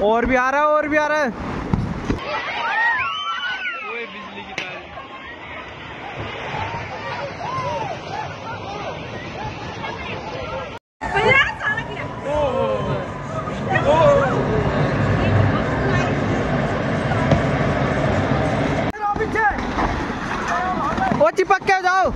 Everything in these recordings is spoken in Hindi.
और भी आ रहा है, और भी आ रहा है। ओए बिजली की तार। वो चिपक के जाओ।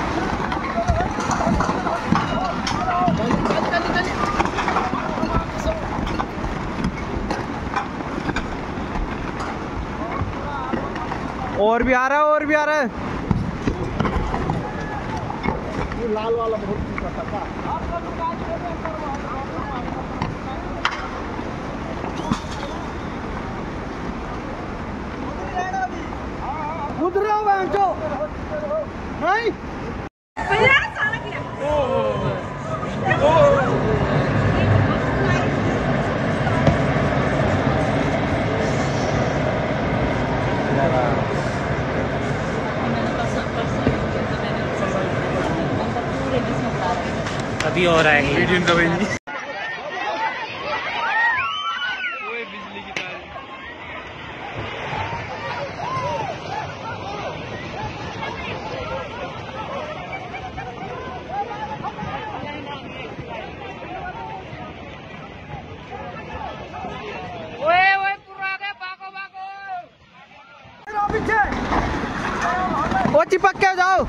और भी आ रहा है, और भी आ रहा है। ये लाल वाला बहुत खतरनाक। उधर आओ बहनचो। नहीं अभी और आएंगे वीडियो इनका भेजिए। ओए बिजली की तार। ओए ओए पूरा गए, भागो भागो। वो चिपक के जाओ।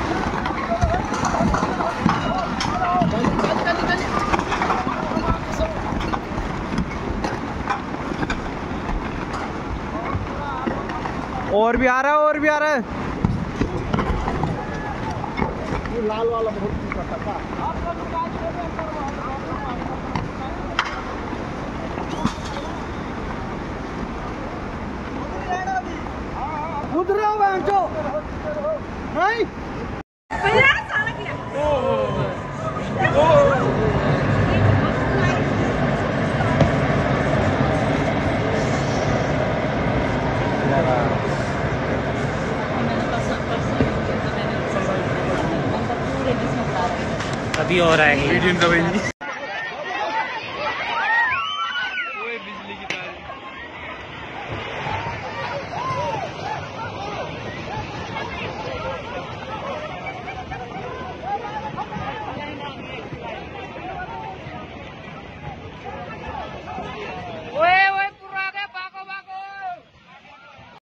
और भी आ रहा है, और भी आ रहा है। ये लाल वाला बहुत खतरनाक। उधर आओ बहनचो। नहीं अभी और आएंगे वीडियो इनका भेजिए।